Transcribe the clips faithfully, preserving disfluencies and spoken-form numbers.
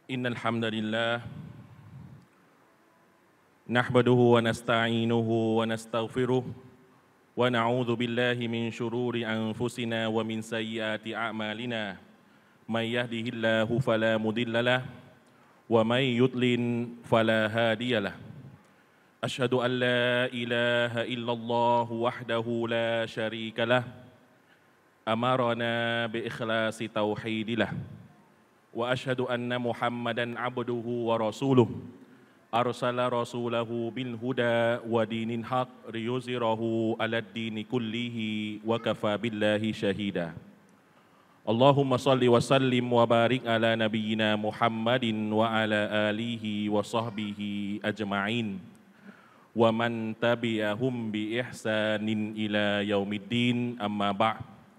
إن الحمد لله نحمده ونستعينه ونستغفره ونعوذ بالله من شرور أنفسنا ومن سيئات أعمالنا من يهده الله فلا مضل له ومن يضلل فلا هادي له أشهد أن لا إله إلا الله وحده لا شريك له أمرنا بإخلاص توحيد له وأشهد أن محمدًا عبده ورسوله أرسل رسوله بالهدى ودين الحق ليظهره على الدين كله وكفى بالله شهيدا اللهم صل وسلم وبارك على نبينا محمد وعلى آله وصحبه أجمعين ومن تبعهم بإحسان إلى يوم الدين أما بعد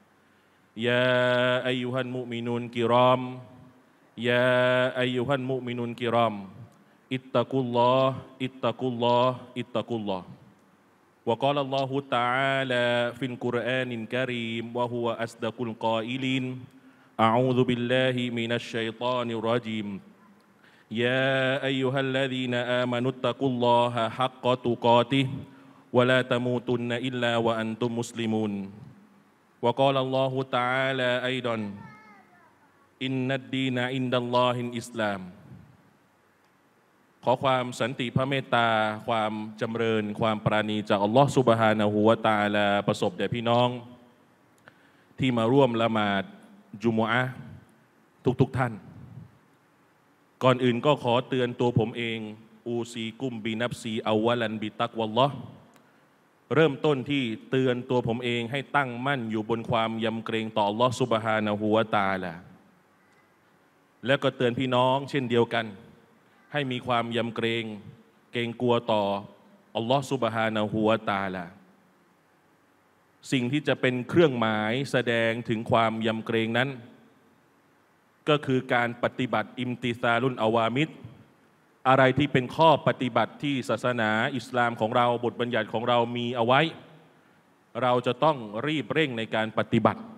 يا أيها المؤمنون الكرام يا أيها المؤمنون الكرام اتقوا الله اتقوا الله اتقوا الله وقال الله تعالى في القرآن الكريم وهو أصدق القائلين أعوذ بالله من الشيطان الرجيم يا أيها الذين آمنوا اتقوا الله حق تقاته ولا تموتن إلا وأنتم مسلمون وقال الله تعالى أيضاอินนัดดีนอินดัลลอฮิอิสลามขอความสันติพระเมตตาความจำเริญความปราณีจากอัลลอฮฺซุบฮานะฮูวะตะอาลาประสบแด่พี่น้องที่มาร่วมละหมาดจุมอะห์ทุกๆ ท, ท่านก่อนอื่นก็ขอเตือนตัวผมเองอูซีกุมบีนับซีอาวะลันบิตักวัลลอฮ์เริ่มต้นที่เตือนตัวผมเองให้ตั้งมั่นอยู่บนความยำเกรงต่ออัลลอฮฺซุบฮานะฮูวะตะอาลาและก็เตือนพี่น้องเช่นเดียวกันให้มีความยำเกรงเกรงกลัวต่ออัลลอฮฺซุบฮานะฮูวะตะอาลาสิ่งที่จะเป็นเครื่องหมายแสดงถึงความยำเกรงนั้นก็คือการปฏิบัติอิมติซาลุนอาวามิดอะไรที่เป็นข้อปฏิบัติที่ศาสนาอิสลามของเราบทบัญญัติของเรามีเอาไว้เราจะต้องรีบเร่งในการปฏิบัติ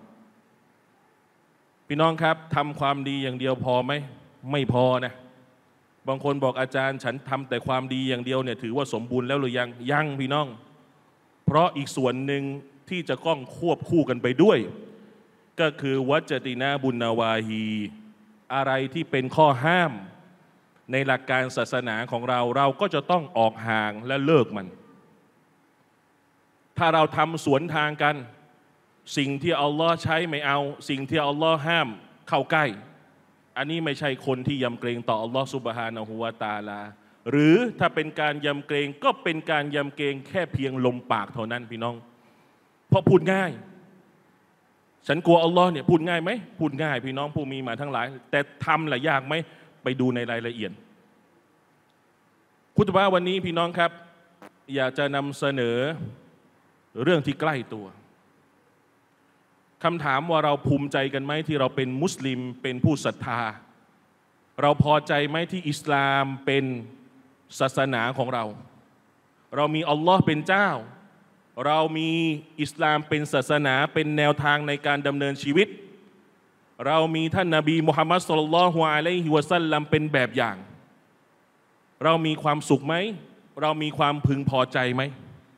พี่น้องครับทำความดีอย่างเดียวพอไหมไม่พอนะบางคนบอกอาจารย์ฉันทำแต่ความดีอย่างเดียวเนี่ยถือว่าสมบูรณ์แล้วหรือยังยังพี่น้องเพราะอีกส่วนหนึ่งที่จะต้องควบคู่กันไปด้วยก็คือวัจตินาบุญนาวาฮีอะไรที่เป็นข้อห้ามในหลักการศาสนาของเราเราก็จะต้องออกห่างและเลิกมันถ้าเราทำสวนทางกันสิ่งที่อัลลอฮ์ใช้ไม่เอาสิ่งที่อัลลอฮ์ห้ามเข้าใกล้อันนี้ไม่ใช่คนที่ยำเกรงต่ออัลลอฮ์ซุบฮานะฮูวะตะอาลาหรือถ้าเป็นการยำเกรงก็เป็นการยำเกรงแค่เพียงลมปากเท่านั้นพี่น้องเพราะพูดง่ายฉันกลัวอัลลอฮ์เนี่ยพูดง่ายไหมพูดง่ายพี่น้องผู้มีมาทั้งหลายแต่ทำล่ะยากไหมไปดูในรายละเอียดคุตบะห์วันนี้พี่น้องครับอยากจะนำเสนอเรื่องที่ใกล้ตัวคำถามว่าเราภูมิใจกันไหมที่เราเป็นมุสลิมเป็นผู้ศรัทธาเราพอใจไหมที่อิสลามเป็นศาสนาของเราเรามีอัลลอฮ์เป็นเจ้าเรามีอิสลามเป็นศาสนาเป็นแนวทางในการดำเนินชีวิตเรามีท่านนบีมุฮัมมัดศ็อลลัลลอฮุอะลัยฮิวะซัลลัมเป็นแบบอย่างเรามีความสุขไหมเรามีความพึงพอใจไหม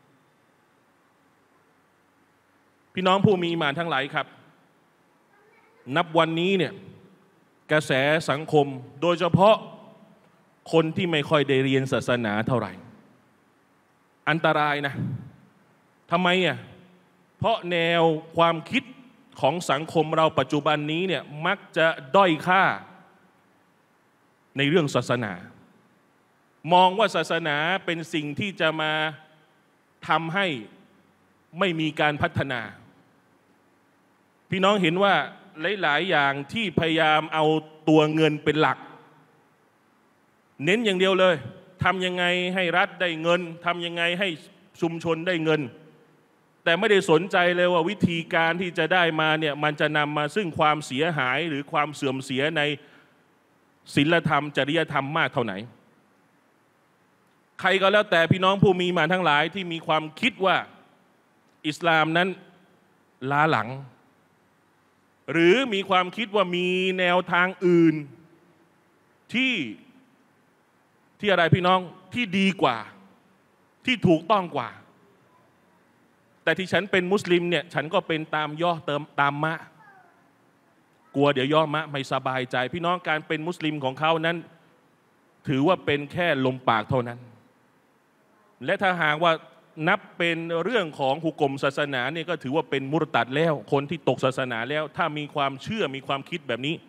พี่น้องผู้มีอีหม่านทั้งหลายครับนับวันนี้เนี่ยกระแสสังคมโดยเฉพาะคนที่ไม่ค่อยได้เรียนศาสนาเท่าไหร่อันตรายนะทำไมอ่ะเพราะแนวความคิดของสังคมเราปัจจุบันนี้เนี่ยมักจะด้อยค่าในเรื่องศาสนามองว่าศาสนาเป็นสิ่งที่จะมาทำให้ไม่มีการพัฒนาพี่น้องเห็นว่าหลายๆอย่างที่พยายามเอาตัวเงินเป็นหลักเน้นอย่างเดียวเลยทำยังไงให้รัฐได้เงินทำยังไงให้ชุมชนได้เงินแต่ไม่ได้สนใจเลยว่าวิธีการที่จะได้มาเนี่ยมันจะนำมาซึ่งความเสียหายหรือความเสื่อมเสียในศีลธรรมจริยธรรมมากเท่าไหนใครก็แล้วแต่พี่น้องผู้มีมาทั้งหลายที่มีความคิดว่าอิสลามนั้นล้าหลัง หรือมีความคิดว่ามีแนวทางอื่นที่ที่อะไรพี่น้องที่ดีกว่าที่ถูกต้องกว่าแต่ที่ฉันเป็นมุสลิมเนี่ยฉันก็เป็นตามย่อเติมตามมะกลัวเดี๋ยวย่อมะไม่สบายใจพี่น้องการเป็นมุสลิมของเขานั้นถือว่าเป็นแค่ลมปากเท่านั้นและถ้าหากว่านับเป็นเรื่องของหุกมศาสนาเนี่ยก็ถือว่าเป็นมุรตัดแล้วคนที่ตกศาสนาแล้วถ้ามีความเชื่อมีความคิดแบบนี้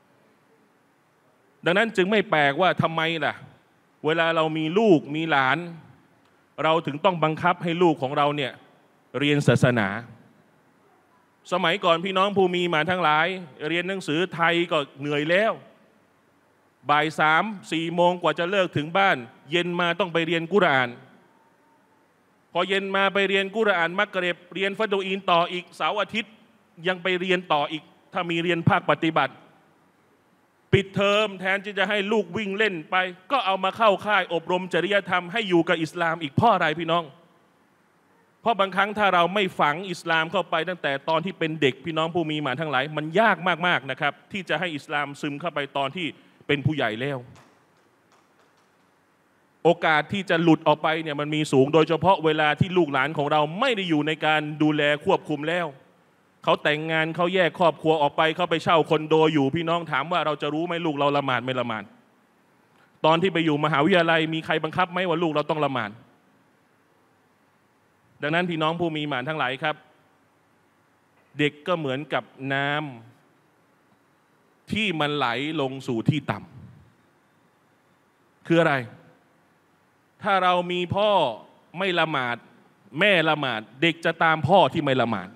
ดังนั้นจึงไม่แปลกว่าทำไมล่ะเวลาเรามีลูกมีหลานเราถึงต้องบังคับให้ลูกของเราเนี่ยเรียนศาสนาสมัยก่อนพี่น้องผู้มีมาทั้งหลายเรียนหนังสือไทยก็เหนื่อยแล้วบ่ายสามสี่โมงกว่าจะเลิกถึงบ้านเย็นมาต้องไปเรียนกุรอานพอเย็นมาไปเรียนกุรอานมักริบเรียนฟัดูอีนต่ออีกเสาร์อาทิตย์ยังไปเรียนต่ออีกถ้ามีเรียนภาคปฏิบัติปิดเทอมแทนที่จะให้ลูกวิ่งเล่นไปก็เอามาเข้าค่ายอบรมจริยธรรมให้อยู่กับอิสลามอีกเพราะอะไรพี่น้องเพราะบางครั้งถ้าเราไม่ฝังอิสลามเข้าไปตั้งแต่ตอนที่เป็นเด็กพี่น้องผู้มีหมานทั้งหลายมันยากมากๆนะครับที่จะให้อิสลามซึมเข้าไปตอนที่เป็นผู้ใหญ่แล้วโอกาสที่จะหลุดออกไปเนี่ยมันมีสูงโดยเฉพาะเวลาที่ลูกหลานของเราไม่ได้อยู่ในการดูแลควบคุมแล้วเขาแต่งงานเขาแยกครอบครัวออกไปเขาไปเช่าคอนโดอยู่พี่น้องถามว่าเราจะรู้ไหมลูกเราละหมาดไม่ละหมาดตอนที่ไปอยู่มหาวิทยาลัยมีใครบังคับไหมว่าลูกเราต้องละหมาดดังนั้นพี่น้องผู้มีหมานทั้งหลายครับเด็กก็เหมือนกับน้ำที่มันไหลลงสู่ที่ต่ำคืออะไรถ้าเรามีพ่อไม่ละหมาดแม่ละหมาดเด็กจะตามพ่อที่ไม่ละหมาด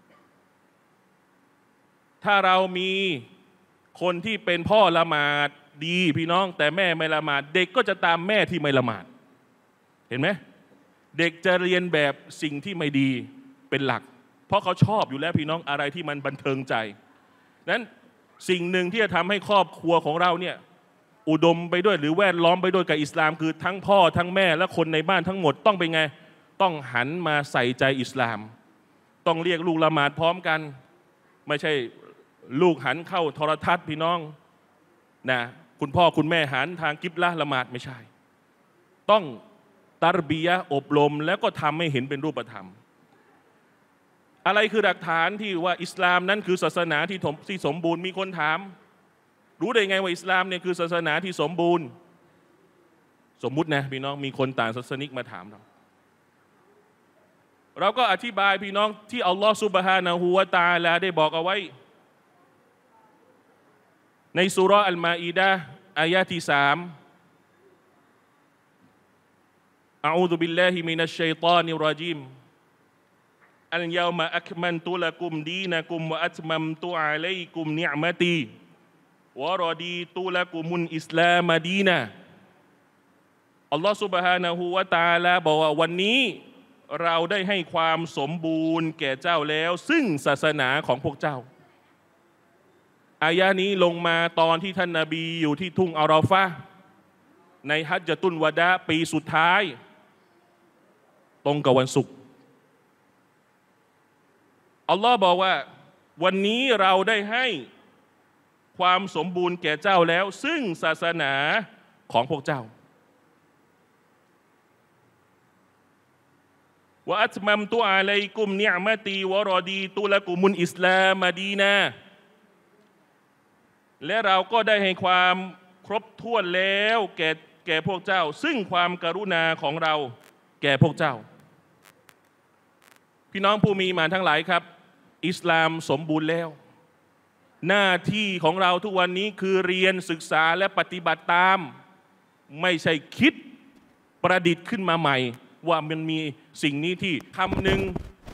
ถ้าเรามีคนที่เป็นพ่อละหมาดดีพี่น้องแต่แม่ไม่ละหมาดเด็กก็จะตามแม่ที่ไม่ละหมาดเห็นไหมเด็กจะเรียนแบบสิ่งที่ไม่ดีเป็นหลักเพราะเขาชอบอยู่แล้วพี่น้องอะไรที่มันบันเทิงใจนั้นสิ่งหนึ่งที่จะทำให้ครอบครัวของเราเนี่ยอุดมไปด้วยหรือแวดล้อมไปด้วยกับอิสลามคือทั้งพ่อทั้งแม่และคนในบ้านทั้งหมดต้องเป็นไงต้องหันมาใส่ใจอิสลามต้องเรียกลูกละหมาดพร้อมกันไม่ใช่ลูกหันเข้าโทรทัศน์พี่น้องนะคุณพ่อคุณแม่หันทางกิบละละหมาดไม่ใช่ต้องตารบียะอบรมแล้วก็ทำให้เห็นเป็นรูปธรรมอะไรคือหลักฐานที่ว่าอิสลามนั้นคือศาสนาที่ที่สมบูรณ์มีคนถามรู้ได้ไงว่าอิสลามเนี่ยคือศาสนาที่สมบูรณ์สมมุตินะพี่น้องมีคนต่างศาสนิกมาถามเราเราก็อธิบายพี่น้องที่อัลลอฮฺซุบฮานะฮูวะตะอาลาได้บอกเอาไว้ในซูเราะห์อัลมาอีดะห์อายะห์ที่สามอะอูซุบิลลาฮิมินัชชัยฏอนิรเราะญีมอัลยอมะอักมัลตุละกุมดีนะกุมวะอัตมัมตุอะลัยกุมนิอ์มะตีวะรอดีตุละกุมุลอิสลามดีนะอัลลอฮฺซุบฮานะฮูวะตะอาลาบอกว่าวันนี้เราได้ให้ความสมบูรณ์แก่เจ้าแล้วซึ่งศาสนาของพวกเจ้าอายะนี้ลงมาตอนที่ท่านนบีอยู่ที่ทุ่งอาราฟะห์ในฮัจญะตุลวะดะปีสุดท้ายตรงกับวันศุกร์อัลลอฮ์บอกว่าวันนี้เราได้ให้ความสมบูรณ์แก่เจ้าแล้วซึ่งศาสนาของพวกเจ้าวะอัตมัมตุอะลัยกุมนิอ์มะตีวะรอดีตุละกุมุลอิสลามดีนะและเราก็ได้ให้ความครบถ้วนแล้วแก่แก่พวกเจ้าซึ่งความกรุณาของเราแก่พวกเจ้าพี่น้องผู้มีหมานทั้งหลายครับอิสลามสมบูรณ์แล้วหน้าที่ของเราทุกวันนี้คือเรียนศึกษาและปฏิบัติตามไม่ใช่คิดประดิษฐ์ขึ้นมาใหม่ว่ามันมีสิ่งนี้ที่คำหนึ่ง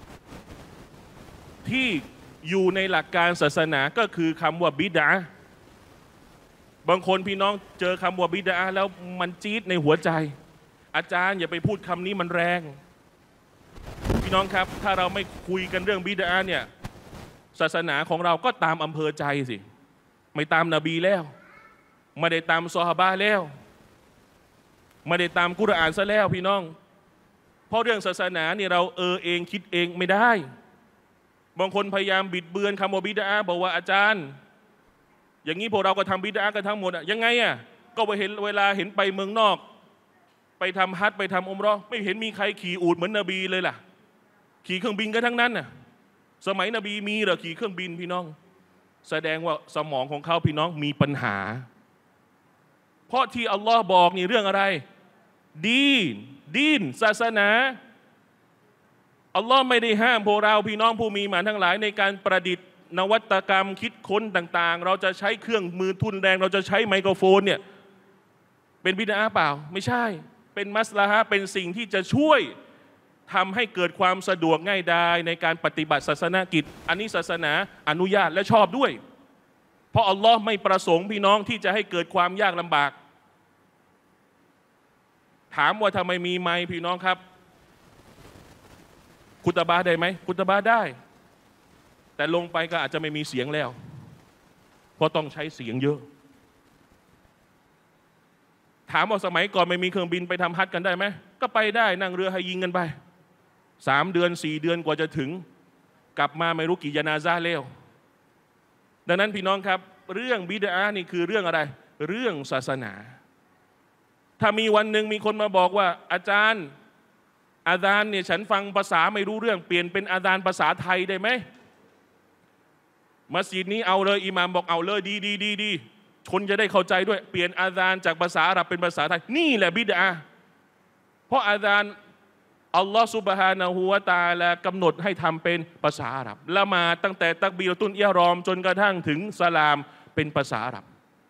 ที่อยู่ในหลักการศาสนาก็คือคำว่าบิดอะห์บางคนพี่น้องเจอคำว่าบิดอะห์แล้วมันจี๊ดในหัวใจอาจารย์อย่าไปพูดคำนี้มันแรงพี่น้องครับถ้าเราไม่คุยกันเรื่องบิดอะห์เนี่ยศาสนาของเราก็ตามอำเภอใจสิไม่ตามนบีแล้วไม่ได้ตามซอฮาบะห์แล้วไม่ได้ตามกุรอานซะแล้วพี่น้องเพราะเรื่องศาสนาเนี่ยเราเออเองคิดเองไม่ได้บางคนพยายามบิดเบือนคำว่าบิดอะห์บอกว่าอาจารย์อย่างนี้พวกเราก็ทำบิดอะห์กันทั้งหมดอะยังไงอะก็เห็นเวลาเห็นไปเมืองนอกไปทำฮัจญ์ไปทำอุมเราะห์ไม่เห็นมีใครขี่อูฐเหมือนนบีเลยล่ะขี่เครื่องบินกันทั้งนั้นน่ะสมัยนบีมีเหรอขี่เครื่องบินพี่น้องแสดงว่าสมองของเขาพี่น้องมีปัญหาเพราะที่อัลลอฮ์บอกนี่เรื่องอะไรดีนดีนศาสนาอัลลอฮ์ไม่ได้ห้ามพวกเราพี่น้องผู้มีหมานทั้งหลายในการประดิษฐ์นวัตกรรมคิดค้นต่างๆเราจะใช้เครื่องมือทุนแรงเราจะใช้ไมโครโฟนเนี่ยเป็นบิดอะห์เปล่าไม่ใช่เป็นมัสละฮะห์เป็นสิ่งที่จะช่วยทำให้เกิดความสะดวกง่ายดายในการปฏิบัติศาสนกิจอันนี้ศาสนาอนุญาตและชอบด้วยเพราะอัลลอฮ์ไม่ประสงค์พี่น้องที่จะให้เกิดความยากลำบากถามว่าทำไมมีไมค์พี่น้องครับคุตบะห์ได้ไหมคุตบะห์ได้แต่ลงไปก็อาจจะไม่มีเสียงแล้วเพราะต้องใช้เสียงเยอะถามว่าสมัยก่อนไม่มีเครื่องบินไปทำฮัจญ์กันได้ไหมก็ไปได้นั่งเรือให้ยิงกันไปสามเดือนสี่เดือนกว่าจะถึงกลับมาไม่รู้กี่ยานาซะห์แล้วดังนั้นพี่น้องครับเรื่องบิดอะห์นี่คือเรื่องอะไรเรื่องศาสนาถ้ามีวันหนึ่งมีคนมาบอกว่าอาจารย์อาซานเนี่ยฉันฟังภาษาไม่รู้เรื่องเปลี่ยนเป็นอาซานภาษาไทยได้ไหมมัสยิดนี้เอาเลยอิหม่ามบอกเอาเลยดีดีดีดีคนจะได้เข้าใจด้วยเปลี่ยนอาซานจากภาษาอาหรับเป็นภาษาไทยนี่แหละบิดอะห์เพราะอาซานอัลลอฮฺซุบฮานะฮูวะตะอาลากำหนดให้ทำเป็นภาษาอาหรับละหมาดตั้งแต่ตักบีรตุลอิหรอมจนกระทั่งถึงสลามเป็นภาษาอาหรับ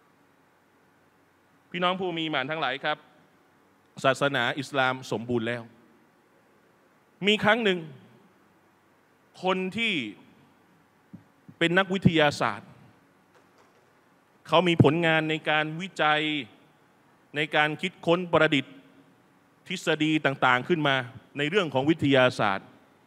พี่น้องผู้มีหมานทั้งหลายครับศาสนาอิสลามสมบูรณ์แล้วมีครั้งหนึ่งคนที่เป็นนักวิทยาศาสตร์เขามีผลงานในการวิจัยในการคิดค้นประดิษฐ์ทฤษฎีต่างๆขึ้นมาในเรื่องของวิทยาศาสตร์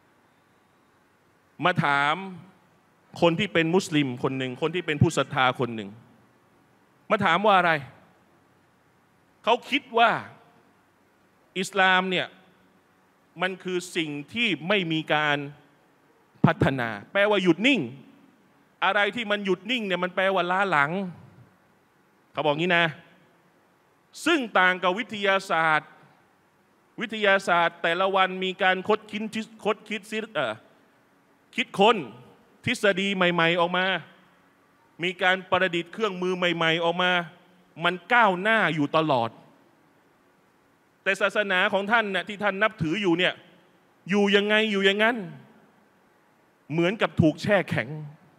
มาถามคนที่เป็นมุสลิมคนหนึ่งคนที่เป็นผู้ศรัทธาคนหนึ่งมาถามว่าอะไรเขาคิดว่าอิสลามเนี่ยมันคือสิ่งที่ไม่มีการพัฒนาแปลว่าหยุดนิ่งอะไรที่มันหยุดนิ่งเนี่ยมันแปลว่าล้าหลังเขาบอกงี้นะซึ่งต่างกับวิทยาศาสตร์วิทยาศาสตร์แต่ละวันมีการคดคิดคดคิดเอ่อคิดค้นทฤษฎีใหม่ๆออกมามีการประดิษฐ์เครื่องมือใหม่ๆออกมามันก้าวหน้าอยู่ตลอดแต่ศาสนาของท่านเนี่ยที่ท่านนับถืออยู่เนี่ยอยู่ยังไงอยู่อย่างนั้นเหมือนกับถูกแช่แข็ง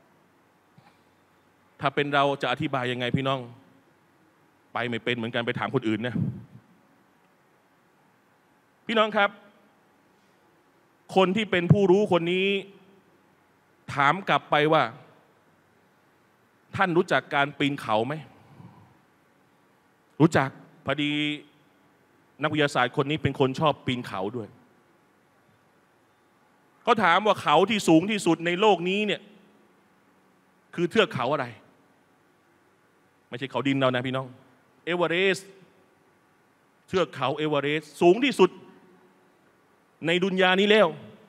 ถ้าเป็นเราจะอธิบายยังไงพี่น้องไปไม่เป็นเหมือนกันไปถามคนอื่นนะพี่น้องครับคนที่เป็นผู้รู้คนนี้ถามกลับไปว่าท่านรู้จักการปีนเขาไหมรู้จักพอดีนักวิทยาศาสตร์คนนี้เป็นคนชอบปีนเขาด้วยเขาถามว่าเขาที่สูงที่สุดในโลกนี้เนี่ยคือเทือกเขาอะไรไม่ใช่เขาดินเรานะพี่น้องเอเวอเรสต์เทือกเขาเอเวอเรสต์สูงที่สุดในดุนยานี้แล้ว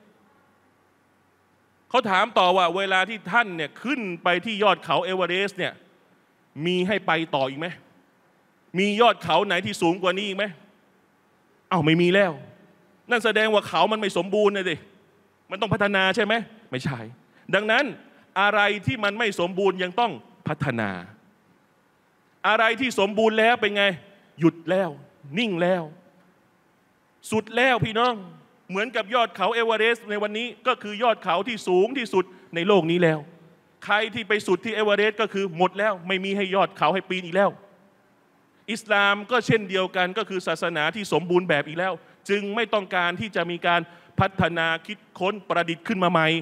เขาถามต่อว่าเวลาที่ท่านเนี่ยขึ้นไปที่ยอดเขาเอเวอเรสต์เนี่ยมีให้ไปต่ออีกไหมมียอดเขาไหนที่สูงกว่านี้อีกไหมเอ้าไม่มีแล้วนั่นแสดงว่าเขามันไม่สมบูรณ์เลยดิมันต้องพัฒนาใช่ไหมไม่ใช่ดังนั้นอะไรที่มันไม่สมบูรณ์ยังต้องพัฒนาอะไรที่สมบูรณ์แล้วเป็นไงหยุดแล้วนิ่งแล้วสุดแล้วพี่น้องเหมือนกับยอดเขาเอเวอเรสต์ในวันนี้ก็คือยอดเขาที่สูงที่สุดในโลกนี้แล้วใครที่ไปสุดที่เอเวอเรสต์ก็คือหมดแล้วไม่มีให้ยอดเขาให้ปีนอีกแล้วอิสลามก็เช่นเดียวกันก็คือศาสนาที่สมบูรณ์แบบอีกแล้วจึงไม่ต้องการที่จะมีการพัฒนาคิดค้นประดิษฐ์ขึ้นมาใหม่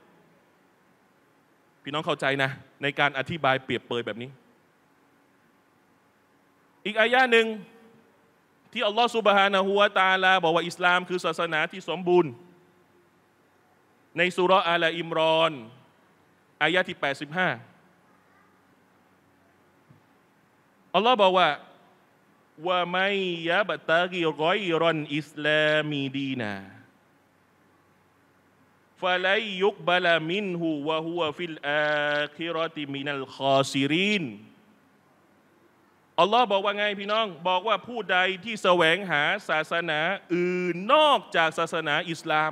พี่น้องเข้าใจนะในการอธิบายเปรียบเปรยแบบนี้อีกอายะหนึ่งที่อัลลอฮฺซุบฮานะฮูวะตะอาลาบอกว่าอิสลามคือศาสนาที่สมบูรณ์ในซูเราะห์อาลอิมรอนอายะที่แปดสิบห้าอัลลอฮฺบอกว่าว่าไม่ยะบะตะกิรอยรอนอิสลามีดีนาฟะไลยุกบะลามินฮูวะฮุวะฟิลอาคิเราะติมินัลคอซิรินอัลลอฮ์บอกว่าไงพี่น้องบอกว่าผู้ใดที่แสวงหาศาสนาอื่นนอกจากศาสนาอิสลาม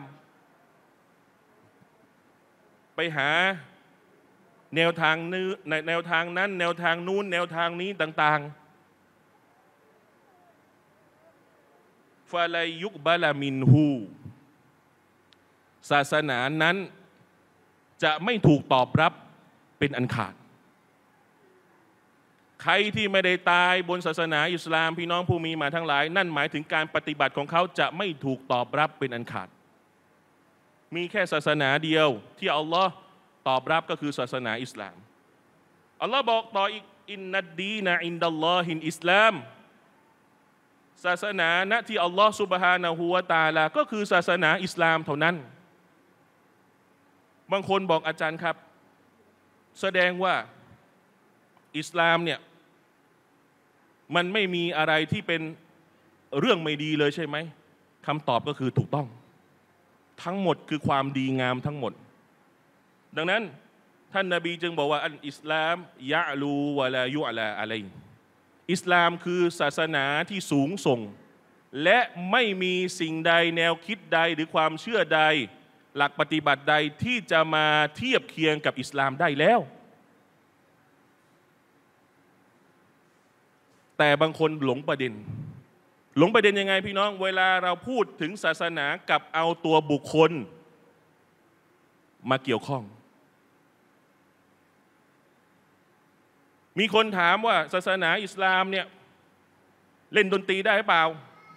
ไปหาแนวทางนี้แนวทางนั้นแนวทางนู้นแนวทางนี้ต่างๆฟาลายุกบาลามินฮูศาสนานั้นจะไม่ถูกตอบรับเป็นอันขาดใครที่ไม่ได้ตายบนศาสนาอิสลามพี่น้องผู้มีมาทั้งหลายนั่นหมายถึงการปฏิบัติของเขาจะไม่ถูกตอบรับเป็นอันขาดมีแค่ศาสนาเดียวที่อัลลอฮ์ตอบรับก็คือศาสนาอิสลามอัลลอฮ์บอกต่ออีกอินนัดดีนะอินดัลลอฮินอิสลามศาสนาณที่อัลลอฮ์ซุบฮานะฮูวะตะอาลาก็คือศาสนาอิสลามเท่านั้นบางคนบอกอาจารย์ครับแสดงว่าอิสลามเนี่ยมันไม่มีอะไรที่เป็นเรื่องไม่ดีเลยใช่ไหมคำตอบก็คือถูกต้องทั้งหมดคือความดีงามทั้งหมดดังนั้นท่านนบีจึงบอกว่าอันอิสลามยะลูวะลายุอะลาอะลัยอิสลามคือศาสนาที่สูงส่งและไม่มีสิ่งใดแนวคิดใดหรือความเชื่อใดหลักปฏิบัติใดที่จะมาเทียบเคียงกับอิสลามได้แล้วแต่บางคนหลงประเด็นหลงประเด็นยังไงพี่น้องเวลาเราพูดถึงศาสนากับเอาตัวบุคคลมาเกี่ยวข้องมีคนถามว่าศาสนาอิสลามเนี่ยเล่นดนตรีได้หรือเปล่า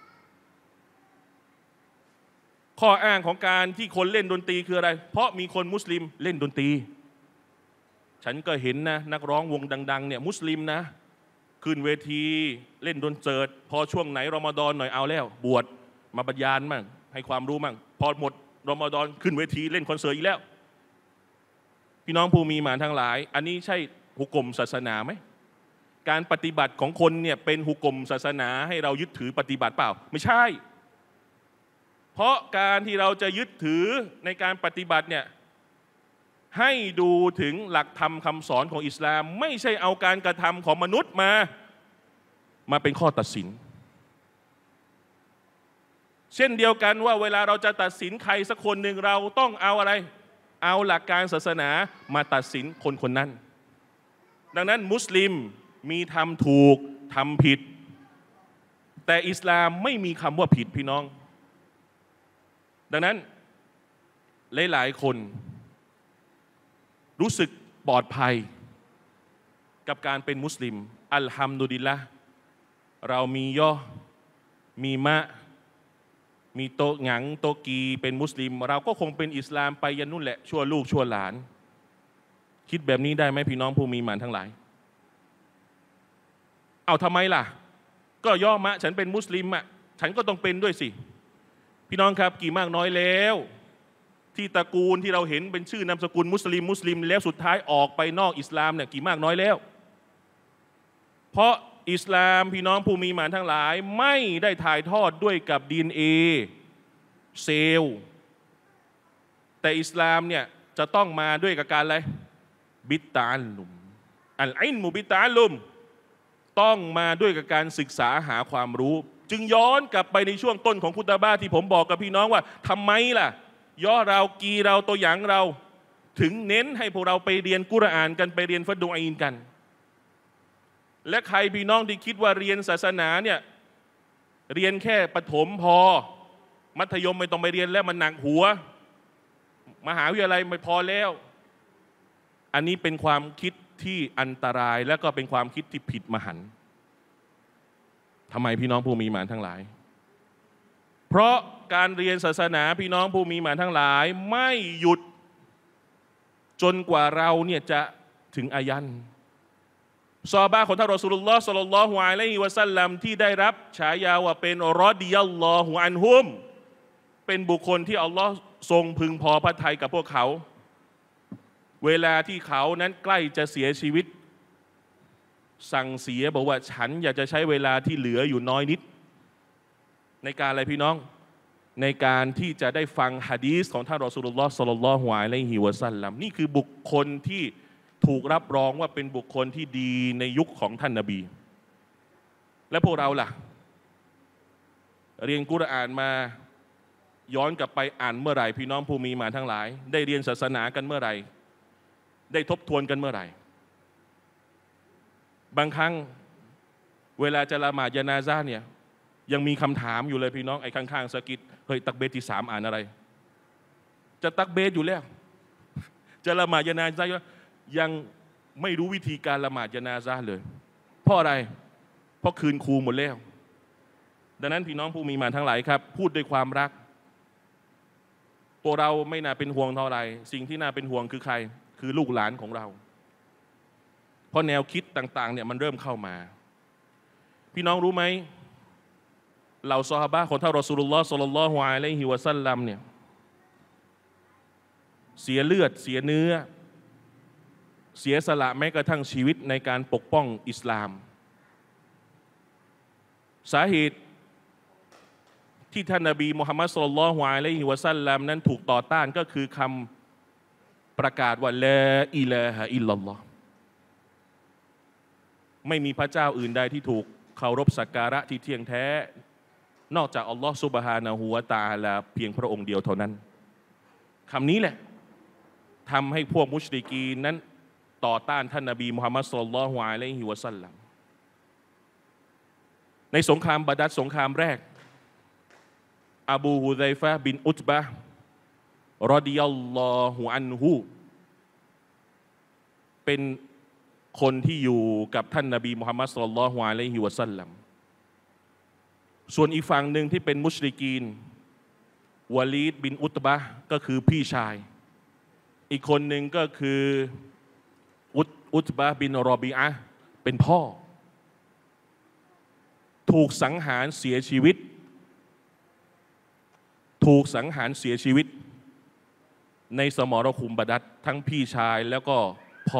ข้ออ้างของการที่คนเล่นดนตรีคืออะไรเพราะมีคนมุสลิมเล่นดนตรีฉันก็เห็นนะนักร้องวงดังๆเนี่ยมุสลิมนะขึ้นเวทีเล่นดนตรีพอช่วงไหนรอมฎอนหน่อยเอาแล้วบวชมาบรรยายมั่งให้ความรู้มั่งพอหมดรอมฎอนขึ้นเวทีเล่นคอนเสิร์ตอีกแล้วพี่น้องผู้มีหมานทั้งหลายอันนี้ใช่หุกกลมศาสนาไหมการปฏิบัติของคนเนี่ยเป็นหุกกลมศาสนาให้เรายึดถือปฏิบัติเปล่าไม่ใช่เพราะการที่เราจะยึดถือในการปฏิบัติเนี่ยให้ดูถึงหลักธรรมคำสอนของอิสลามไม่ใช่เอาการกระทำของมนุษย์มามาเป็นข้อตัดสินเช่นเดียวกันว่าเวลาเราจะตัดสินใครสักคนหนึ่งเราต้องเอาอะไรเอาหลักการศาสนามาตัดสินคนคนนั้นดังนั้นมุสลิมมีทำถูกทำผิดแต่อิสลามไม่มีคำว่าผิดพี่น้องดังนั้นหลายๆคนรู้สึกปลอดภัยกับการเป็นมุสลิมอัลฮัมดุลิลละห์เรามีย่อมีมะมีโตหงังโตกีเป็นมุสลิมเราก็คงเป็นอิสลามไปยันนู่นแหละชั่วลูกชั่วหลานคิดแบบนี้ได้ไหมพี่น้องผู้มีหมานทั้งหลายเอาทำไมล่ะก็ย่อมะฉันเป็นมุสลิมอ่ะฉันก็ต้องเป็นด้วยสิพี่น้องครับกี่มากน้อยแล้วที่ตระกูลที่เราเห็นเป็นชื่อนามสกุลมุสลิมมุสลิมแล้วสุดท้ายออกไปนอกอิสลามเนี่ยกี่มากน้อยแล้วเพราะอิสลามพี่น้องผู้มีหมานทั้งหลายไม่ได้ถ่ายทอดด้วยกับ ดี เอ็น เอ เซลล์แต่อิสลามเนี่ยจะต้องมาด้วยกับการอะไรบิตาลุมอัลอิลมุบิตาลุมต้องมาด้วยกับการศึกษาหาความรู้จึงย้อนกลับไปในช่วงต้นของคุตบะห์ที่ผมบอกกับพี่น้องว่าทำไมล่ะย่อเรากีเราตัวอย่างเราถึงเน้นให้พวกเราไปเรียนกุรอานกันไปเรียนฟัดดุอีนกันและใครพี่น้องที่คิดว่าเรียนศาสนาเนี่ยเรียนแค่ประถมพอมัธยมไม่ต้องไปเรียนแล้วมันหนักหัวมหาวิทยาลัยไม่พอแล้วอันนี้เป็นความคิดที่อันตรายและก็เป็นความคิดที่ผิดมหันต์ทำไมพี่น้องผู้มีหมานทั้งหลายเพราะการเรียนศาสนาพี่น้องผู้มีหมานทั้งหลายไม่หยุดจนกว่าเราเนี่ยจะถึงอายันซอฮาบะห์ของท่านรอซูลุลลอฮ์ศ็อลลัลลอฮุอะลัยฮิวะซัลลัมที่ได้รับฉายาว่าเป็นรอฎิยัลลอฮุอันฮุมเป็นบุคคลที่อัลลอฮ์ทรงพึงพอพระทัยกับพวกเขาเวลาที่เขานั้นใกล้จะเสียชีวิตสั่งเสียบอกว่าฉันอยากจะใช้เวลาที่เหลืออยู่น้อยนิดในการอะไรพี่น้องในการที่จะได้ฟังหะดีษของท่านรอซูลุลลอฮ์ศ็อลลัลลอฮุอะลัยฮิวะซัลลัมนี่คือบุคคลที่ถูกรับรองว่าเป็นบุคคลที่ดีในยุคของท่านนบีและพวกเราล่ะเรียนกุรอานมาย้อนกลับไปอ่านเมื่อไหร่พี่น้องผู้มีมาทั้งหลายได้เรียนศาสนากันเมื่อไหร่ได้ทบทวนกันเมื่อไหร่บางครั้งเวลาจะละหมาดญะนาซะห์เนี่ยยังมีคำถามอยู่เลยพี่น้องไอ้ข้างๆสะกิดเฮ้ยตักเบรที่สามอ่านอะไรจะตักเบรอยู่แล้วจะละหมาดญะนาซะห์ยังไม่รู้วิธีการละหมาดญะนาซะห์เลยเพราะอะไรเพราะคืนครูหมดแล้วดังนั้นพี่น้องผู้มีมาทั้งหลายครับพูดด้วยความรักพวกเราไม่น่าเป็นห่วงเท่าไหร่สิ่งที่น่าเป็นห่วงคือใครคือลูกหลานของเราเพราะแนวคิดต่างๆเนี่ยมันเริ่มเข้ามาพี่น้องรู้ไหมเหล่าซอฮาบะห์ของท่านรอซูลุลลอฮ์ ศ็อลลัลลอฮุอะลัยฮิวะซัลลัมเนี่ยเสียเลือดเสียเนื้อเสียสละแม้กระทั่งชีวิตในการปกป้องอิสลามสาเหตุที่ท่านนบีมุฮัมมัด ศ็อลลัลลอฮุอะลัยฮิวะซัลลัมนั้นถูกต่อต้านก็คือคำประกาศว่าลาอิลาฮะอิลลัลลอฮ์ไม่มีพระเจ้าอื่นใดที่ถูกเคารพสักการะที่เที่ยงแท้นอกจากอัลลอฮ์ซุบฮานะฮูวะตะอาลาเพียงพระองค์เดียวเท่านั้นคำนี้แหละทำให้พวกมุชริกีนนั้นต่อต้านท่านนบีมุฮัมมัด ศ็อลลัลลอฮุอะลัยฮิวะซัลลัมในสงครามบาดัรสงครามแรกอบูฮุซัยฟะห์บินอุตบะห์รอฎิยัลลอฮุอันฮุเป็นคนที่อยู่กับท่านนบีมุฮัมมัด ศ็อลลัลลอฮุอะลัยฮิวะซัลลัมส่วนอีกฝั่งหนึ่งที่เป็นมุชริกีนวะลีดบินอุตบะห์ก็คือพี่ชายอีกคนหนึ่งก็คืออุตอุตบะห์บินรอบีอะห์เป็นพ่อถูกสังหารเสียชีวิตถูกสังหารเสียชีวิตในสมรภูมิบาดัรทั้งพี่ชายแล้วก็พ่อ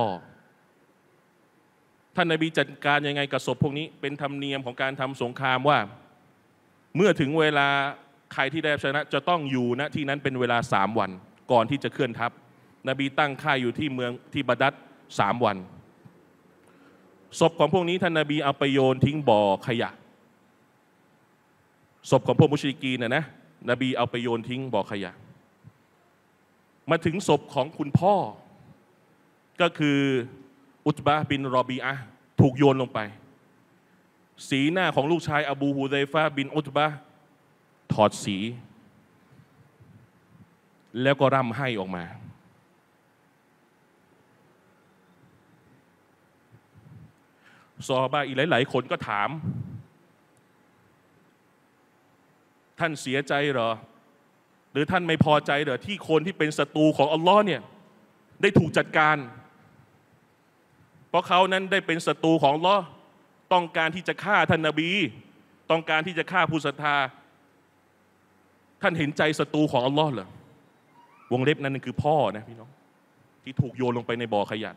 ท่านนบีจัดการยังไงกับศพพวกนี้เป็นธรรมเนียมของการทำสงครามว่าเมื่อถึงเวลาใครที่ได้ชนะจะต้องอยู่ณที่นั้นเป็นเวลาสามวันก่อนที่จะเคลื่อนทัพนบีตั้งค่ายอยู่ที่เมืองที่บาดัรสามวันศพของพวกนี้ท่านนบีเอาไปโยนทิ้งบ่อขยะศพของพวกมุชริกีนนะนะนบีเอาไปโยนทิ้งบ่อขยะมาถึงศพของคุณพ่อก็คืออุตบะห์บินรอบีอะห์ถูกโยนลงไปสีหน้าของลูกชายอบูฮุซัยฟะห์บินอุตบะห์ถอดสีแล้วก็ร่ำไห้ออกมาซอฮาบะห์อีกหลายๆคนก็ถามท่านเสียใจเหรอหรือท่านไม่พอใจเหรอที่คนที่เป็นศัตรูของอัลลอฮ์เนี่ยได้ถูกจัดการเพราะเขานั้นได้เป็นศัตรูของอัลลอฮ์ต้องการที่จะฆ่าท่านนบีต้องการที่จะฆ่าผู้ศรัทธาท่านเห็นใจศัตรูของอัลลอฮ์เหรอวงเล็บนั้นคือพ่อนะพี่น้องที่ถูกโยนลงไปในบ่อขยะ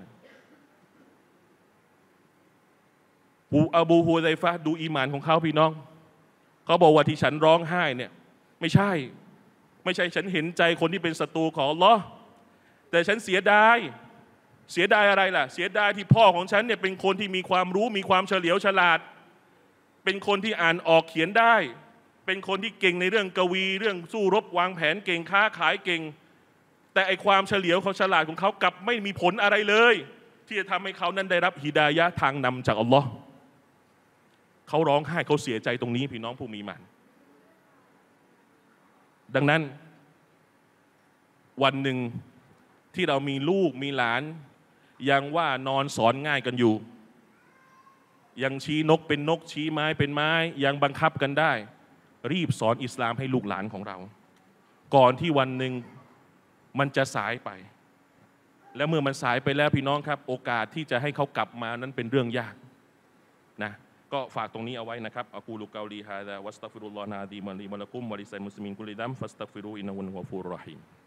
อูอบูฮุซัยฟะห์ดูอีหม่านของเขาพี่น้องเขาบอกว่าที่ฉันร้องไห้เนี่ยไม่ใช่ไม่ใช่ฉันเห็นใจคนที่เป็นศัตรูของอัลลอฮ์แต่ฉันเสียดายเสียดายอะไรล่ะเสียดายที่พ่อของฉันเนี่ยเป็นคนที่มีความรู้มีความเฉลียวฉลาดเป็นคนที่อ่านออกเขียนได้เป็นคนที่เก่งในเรื่องกวีเรื่องสู้รบวางแผนเก่งค้าขายเก่งแต่ไอความเฉลียวเขาฉลาดของเขากลับไม่มีผลอะไรเลยที่จะทำให้เขานั้นได้รับฮิดายะห์ทางนำจากอัลลอฮ์เขาร้องไห้เขาเสียใจตรงนี้พี่น้องผู้มีมันดังนั้นวันหนึ่งที่เรามีลูกมีหลานยังว่านอนสอนง่ายกันอยู่ยังชี้นกเป็นนกชี้ไม้เป็นไม้ยังบังคับกันได้รีบสอนอิสลามให้ลูกหลานของเราก่อนที่วันหนึ่งมันจะสายไปและเมื่อมันสายไปแล้วพี่น้องครับโอกาสที่จะให้เขากลับมานั้นเป็นเรื่องยากนะก็ฝากตรงนี้เอาไว้นะครับอะกูลุกาลีฮาซาวัสตัฆฟิรุลลอฮ์นะดีมัลลีมะละกุมวะลิซัยมุสลิมีนกุลิดัมฟัสตัฆฟิรูอินนะฮูวะลกอฟูรุรเราะฮีม